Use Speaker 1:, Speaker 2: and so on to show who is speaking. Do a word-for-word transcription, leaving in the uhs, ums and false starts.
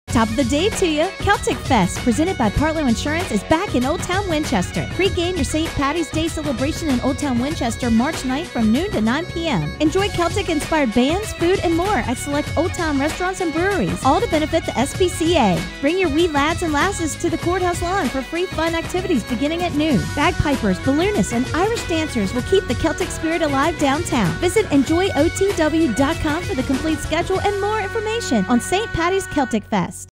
Speaker 1: Top of the day to you. Celtic Fest, presented by Partlow Insurance, is back in Old Town Winchester. Pre-game your Saint Paddy's Day celebration in Old Town Winchester March ninth from noon to nine p.m. Enjoy Celtic-inspired bands, food, and more at select Old Town restaurants and breweries, all to benefit the S P C A. Bring your wee lads and lasses to the courthouse lawn for free fun activities beginning at noon. Bagpipers, balloonists, and Irish dancers will keep the Celtic spirit alive downtown. Visit enjoy o t w dot com for the complete schedule and more information on Saint Paddy's Celtic Fest.